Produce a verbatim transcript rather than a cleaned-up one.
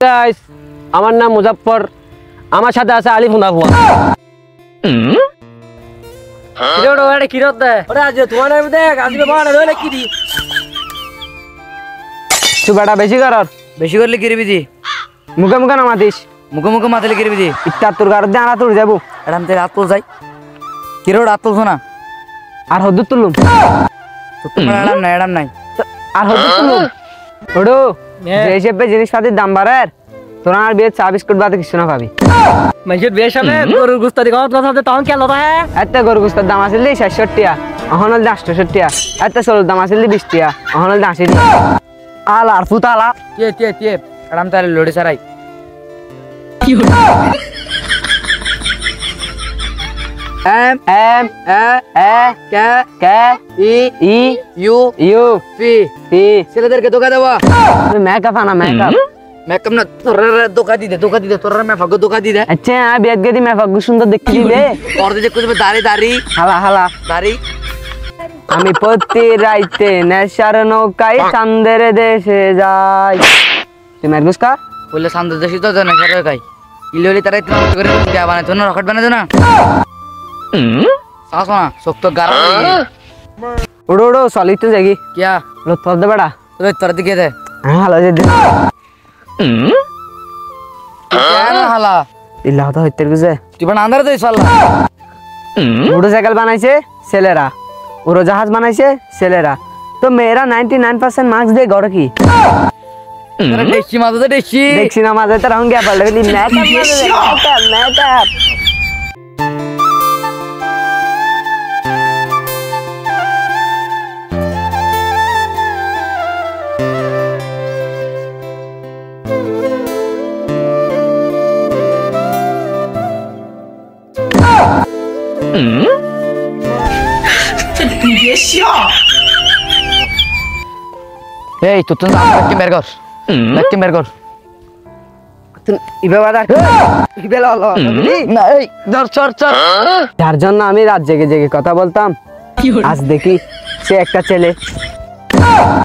Guys আমার নাম মুজাফফর আমার সাথে আছে আলিফ মুনাফা কিরো ওরে কিরত দে ওরে আজ তোমার নাম দেখ আজকে বানা হইলে কি দি তুই বড় বেশি কর বেশি করলে কি রিবি দি মুখে মুখে না মাতিস মুখে মুখে মাতলে কি রিবি দি ইত্তা তোর গার দে আনা তোর যাবো এরাম তে রাত তোল যাই কিরো রাত তোল শোনা আর হদুত তুলুম তো তোমার এরাম নাই এরাম নাই আর হদুত তুলুম ওড়ো যে হিসেবে জিনিসপাতির দাম বাড়ার তোরা আর বিয়ে চা বিস্কুট বাদে কিছু না পাবি মানে বিয়ে সামনে গরুর গোশত দিকে কথা হবে তখন কি লতা হ্যাঁ এত গরুর গোশতের দাম আছে ষাট টাকা অহনল আটষট্টি টাকা এত সরুর দাম আছে বিশ টাকা অহনল আশি টাকা আল আর ফুতালা কে কে কে আরাম তারে লড়ে সারাই কি হলো M M A A K K E E U U P P ছেলেদেরকে ধোকা দেওয়া তুমি মেকআপ আনা মেকআপ মেকআপ না তোরা ধোকা দি দে ধোকা দি দে তোরা মে ভাগ্য ধোকা দি দে আচ্ছা আ বিয়াত গদি মে ভাগ্য সুন্দর দেখি দে আর দে দেখো তুমি দাড়ি দাড়ি হালা হালা দাড়ি আমি প্রতি রাইতে নেশার নৌকায় চাঁদের দেশে যাই তুমি আর গুসকা বলে চাঁদের দেশে তো নেশার নৌকায় ইললি তারাই তো করে দেয়া বানাতো না রকেট বানাতো না सासो ना सोक तो गारा उड़ो उड़ो सॉलिड तो जाएगी क्या लो थोड़ा दे बड़ा तो इतना दिखे थे हाँ हाला जे दे क्या ना हाला इल्ला तो इतना कुछ है तू बना अंदर तो इस वाला मोटरसाइकिल बनाई से सेलेरा उड़ोजहाज बनाई से सेलेरा तो मेरा निन्यानवे परसेंट मार्क्स दे गौर की तेरा डेशी मारो तो डेशी डेशी ना मारो तेरा हम क्या पढ़ रहे हैं मैं क्या मैं क्या 你别笑。 Hey, tu tu nak lagi mergor, lagi mergor. Tu ibe bada, ibe lo lo. Na, hey, dor chor chor. যার জন্য আমি রাত জেগে জেগে কথা বলতাম আজ দেখি সে একটা ছেলে